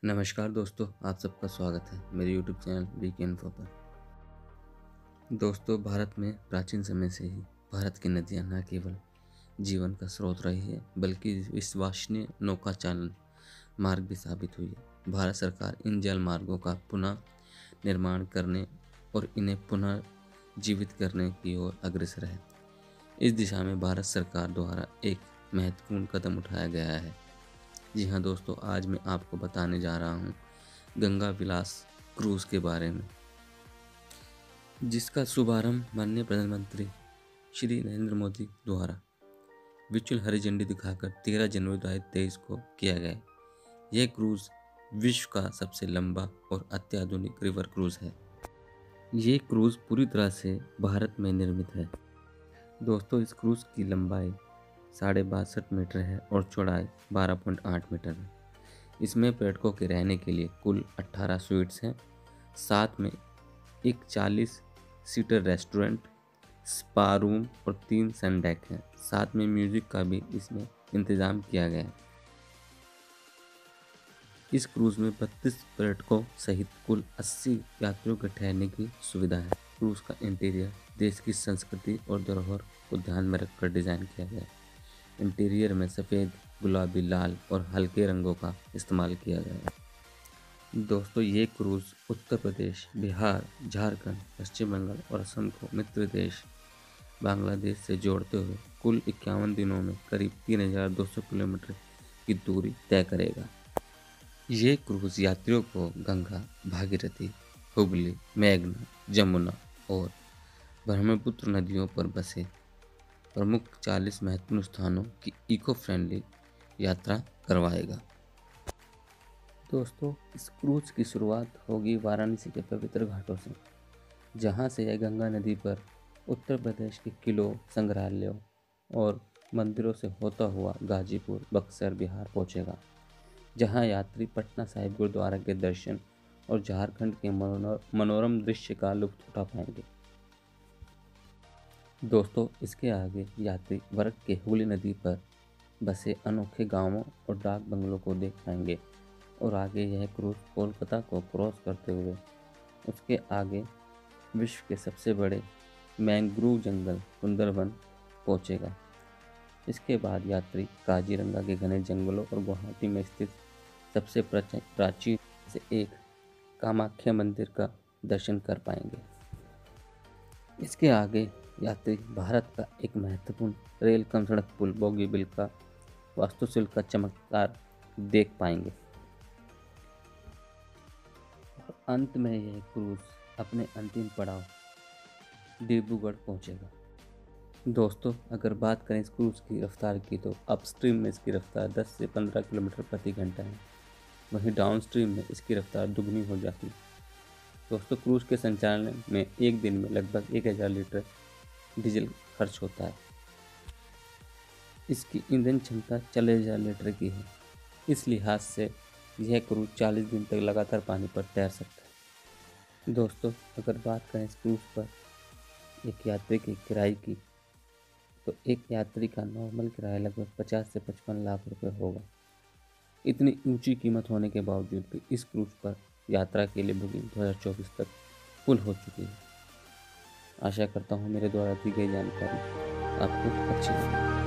नमस्कार दोस्तों, आप सबका स्वागत है मेरे यूट्यूब चैनल वीक इन्फो पर। दोस्तों, भारत में प्राचीन समय से ही भारत की नदियां न केवल जीवन का स्रोत रही है बल्कि विश्वसनीय नौका चालन मार्ग भी साबित हुई है। भारत सरकार इन जल मार्गों का पुनः निर्माण करने और इन्हें पुनः जीवित करने की ओर अग्रसर है। इस दिशा में भारत सरकार द्वारा एक महत्वपूर्ण कदम उठाया गया है। जी हाँ दोस्तों, आज मैं आपको बताने जा रहा हूँ गंगा विलास क्रूज के बारे में, जिसका शुभारंभ माननीय प्रधानमंत्री श्री नरेंद्र मोदी द्वारा वर्चुअल हरी झंडी दिखाकर 13 जनवरी 2023 को किया गया। यह क्रूज विश्व का सबसे लंबा और अत्याधुनिक रिवर क्रूज है। ये क्रूज पूरी तरह से भारत में निर्मित है। दोस्तों, इस क्रूज की लंबाई 62.5 मीटर है और चौड़ाई 12.8 मीटर है। इसमें पर्यटकों के रहने के लिए कुल 18 स्वीट्स हैं। साथ में एक 40 सीटर रेस्टोरेंट, स्पा रूम और 3 सन डेक हैं। साथ में म्यूजिक का भी इसमें इंतजाम किया गया है। इस क्रूज में 32 पर्यटकों सहित कुल 80 यात्रियों के ठहरने की सुविधा है। क्रूज का इंटीरियर देश की संस्कृति और धरोहर को ध्यान में रखकर डिजाइन किया गया है। इंटीरियर में सफ़ेद, गुलाबी, लाल और हल्के रंगों का इस्तेमाल किया गया है। दोस्तों, ये क्रूज उत्तर प्रदेश, बिहार, झारखंड, पश्चिम बंगाल और असम को मित्र देश बांग्लादेश से जोड़ते हुए कुल 51 दिनों में करीब 3200 किलोमीटर की दूरी तय करेगा। ये क्रूज यात्रियों को गंगा, भागीरथी, हुगली, मेघना, जमुना और ब्रह्मपुत्र नदियों पर बसे प्रमुख 40 महत्वपूर्ण स्थानों की इको फ्रेंडली यात्रा करवाएगा। दोस्तों, इस क्रूज की शुरुआत होगी वाराणसी के पवित्र घाटों से, जहां से यह गंगा नदी पर उत्तर प्रदेश के किलों, संग्रहालयों और मंदिरों से होता हुआ गाजीपुर, बक्सर, बिहार पहुंचेगा, जहां यात्री पटना साहिब गुरुद्वारा के दर्शन और झारखंड के मनोरम दृश्य का लुत्फ उठा पाएंगे। दोस्तों, इसके आगे यात्री वर्ग के हुगली नदी पर बसे अनोखे गांवों और डाक बंगलों को देख पाएंगे और आगे यह क्रूज कोलकाता को क्रॉस करते हुए उसके आगे विश्व के सबसे बड़े मैंग्रोव जंगल सुंदरबन पहुंचेगा। इसके बाद यात्री काजीरंगा के घने जंगलों और गुवाहाटी में स्थित सबसे प्राचीन से एक कामाख्या मंदिर का दर्शन कर पाएंगे। इसके आगे यात्री भारत का एक महत्वपूर्ण रेल कम सड़क पुल बोगीबिल का वास्तुशिल्प का चमत्कार देख पाएंगे। और अंत में यह क्रूज अपने अंतिम पड़ाव डिब्रूगढ़ पहुंचेगा। दोस्तों, अगर बात करें इस क्रूज की रफ्तार की, तो अपस्ट्रीम में इसकी रफ्तार 10 से 15 किलोमीटर प्रति घंटा है, वहीं डाउनस्ट्रीम में इसकी रफ्तार दुगनी हो जाती है। दोस्तों, क्रूज के संचालन में एक दिन में लगभग 1000 लीटर डीजल खर्च होता है। इसकी ईंधन क्षमता 40,000 लीटर की है। इस लिहाज से यह क्रूज 40 दिन तक लगातार पानी पर तैर सकता है। दोस्तों, अगर बात करें इस क्रूज पर एक यात्री की किराए की, तो एक यात्री का नॉर्मल किराया लगभग 50 से 55 लाख रुपए होगा। इतनी ऊंची कीमत होने के बावजूद भी इस क्रूज पर यात्रा के लिए बुकिंग 2024 तक फुल हो चुकी है। आशा करता हूँ मेरे द्वारा दी गई जानकारी आपको अच्छी लगी।